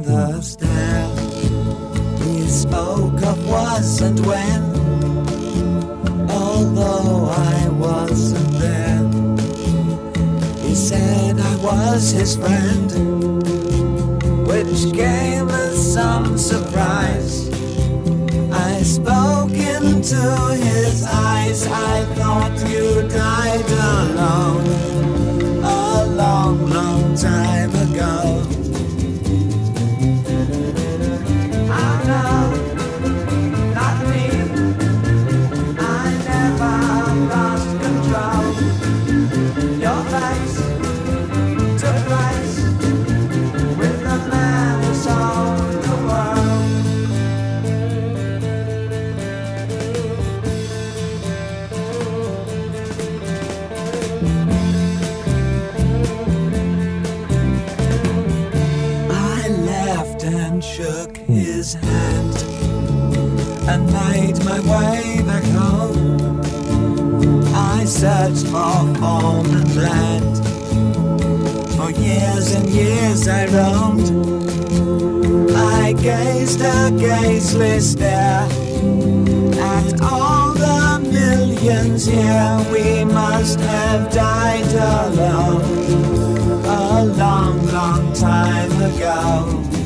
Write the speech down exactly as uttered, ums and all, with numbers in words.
the stair. He spoke of was and when, although I wasn't there. He said I was his friend, which came as some surprise. I spoke into his eyes. I thought you died alone a long, long time ago. Oh no, not me. I never lost control. Your face to face with the man who sold the world. I laughed and shook his hand and made my way back home. I searched for form and land. For years and years I roamed. I gazed a gazeless stare at all the millions here. We must have died alone a long, long time ago.